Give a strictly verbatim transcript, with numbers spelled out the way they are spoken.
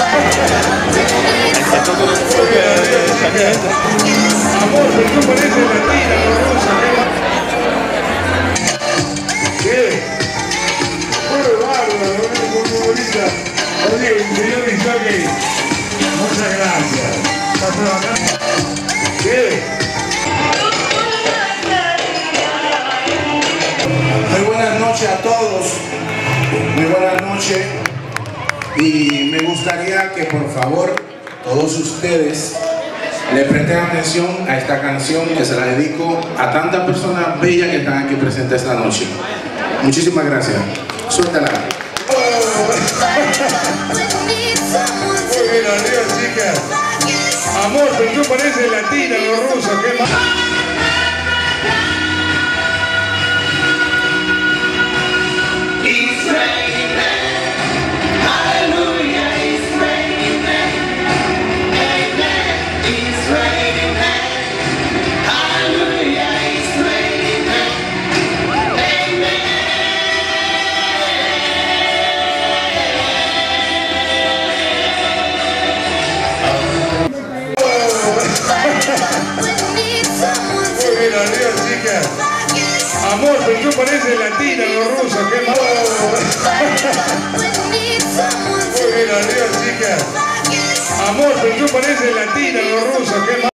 Amor, pero tú pareces latina, no rusa. ¿Qué? Muy bárbaro, muy bonita. Oye, señor Isaki, muchas gracias. ¿Estás trabajando? ¿Qué? Muy buenas noches a todos. Muy buenas noches. Y me gustaría que por favor todos ustedes le presten atención a esta canción que se la dedico a tantas personas bellas que están aquí presentes esta noche. Muchísimas gracias. Suéltala. Muy bien, arriba, chicas. Amor, pero tú pareces latina, no rusa. ¿Qué más? Muy bien, arriba, chicas. Amor, pero tú pareces latina, no rusa. ¿Qué más? Muy bien, arriba, chicas. Amor, pero tú pareces latina, no rusa. ¿Qué más?